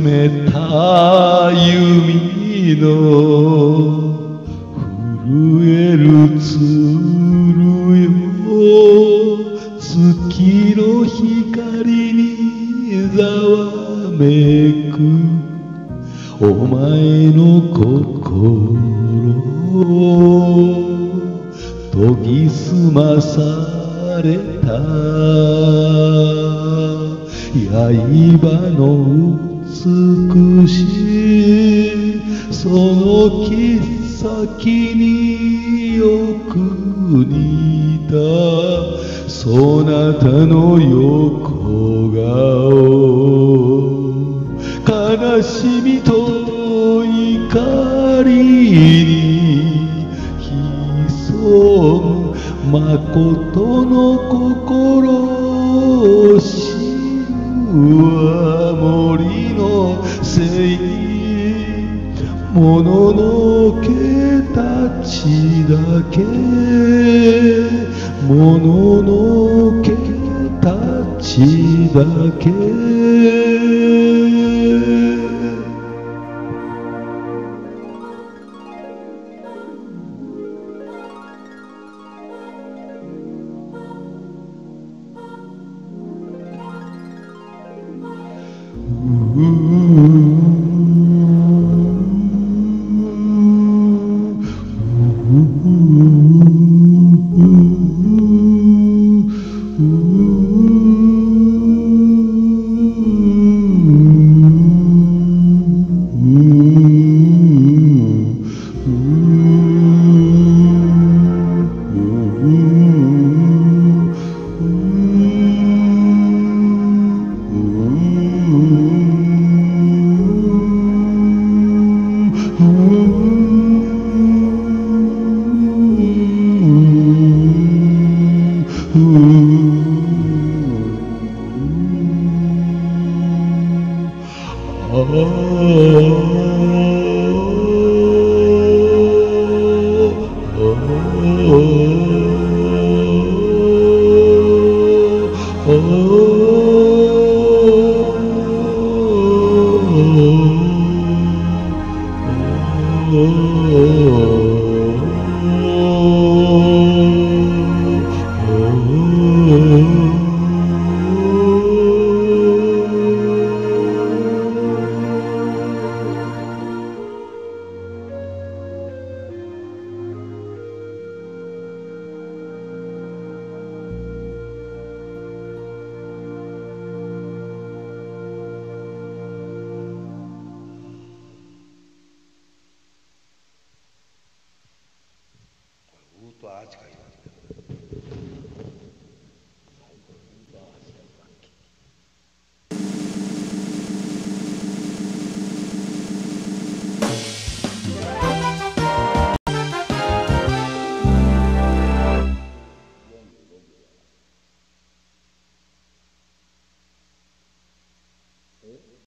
めた弓の震える鶴よ、月の光にざわめくお前の心研ぎ澄まされた刃の美しいその切っ先によく似たそなたの横顔、悲しみと怒りに潜む誠の心、死は森のせい、もののけたちだけ、もののけたちだけ。Oh